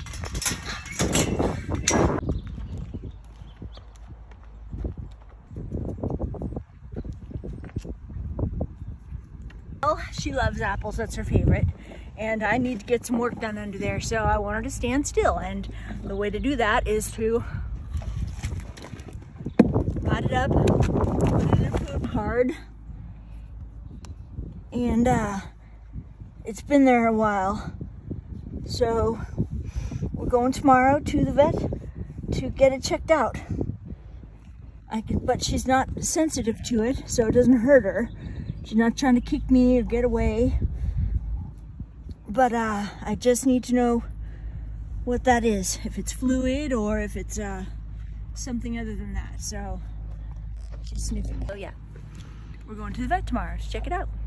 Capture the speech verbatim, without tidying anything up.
Well, she loves apples, that's her favorite. And I need to get some work done under there, so I want her to stand still. And the way to do that is to pot it up, put it in her food hard. And uh, it's been there a while. So we're going tomorrow to the vet to get it checked out. I can, but she's not sensitive to it, so it doesn't hurt her. She's not trying to kick me or get away. But uh, I just need to know what that is, if it's fluid or if it's uh, something other than that. So she's sniffing. So yeah, we're going to the vet tomorrow to check it out.